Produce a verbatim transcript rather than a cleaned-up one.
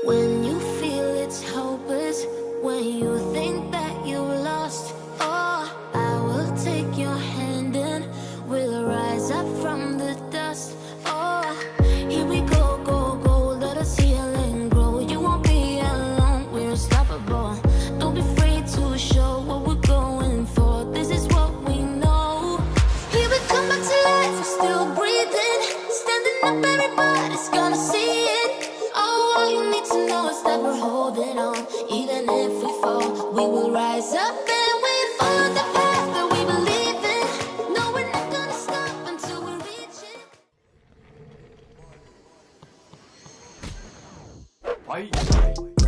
When you feel it's hopeless, when you think that you lost, oh, I will take your hand and we'll rise up from the dust. Oh, here we go, go, go, let us heal and grow. You won't be alone, we're unstoppable. Don't be afraid to show what we're going for. This is what we know. Here we come back to life, we're still breathing. Standing up, everybody's gonna see it. Oh, all you need to know is that we're holding on. Even if we fall, we will rise up and we follow the path that we believe in. No, we're not gonna stop until we reach it. Fight!